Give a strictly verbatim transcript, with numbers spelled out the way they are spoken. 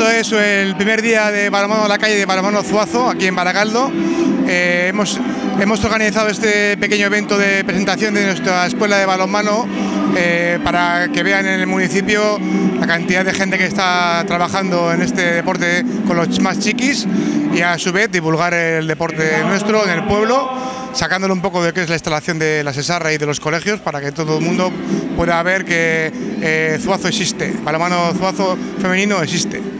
esto es el primer día de balonmano en la calle de Balonmano Zuazo, aquí en Barakaldo. Eh, hemos, hemos organizado este pequeño evento de presentación de nuestra escuela de balonmano eh, para que vean en el municipio la cantidad de gente que está trabajando en este deporte con los más chiquis y a su vez divulgar el deporte nuestro en el pueblo, sacándole un poco de qué es la instalación de la Sesarra y de los colegios para que todo el mundo pueda ver que eh, Zuazo existe, balonmano Zuazo femenino existe.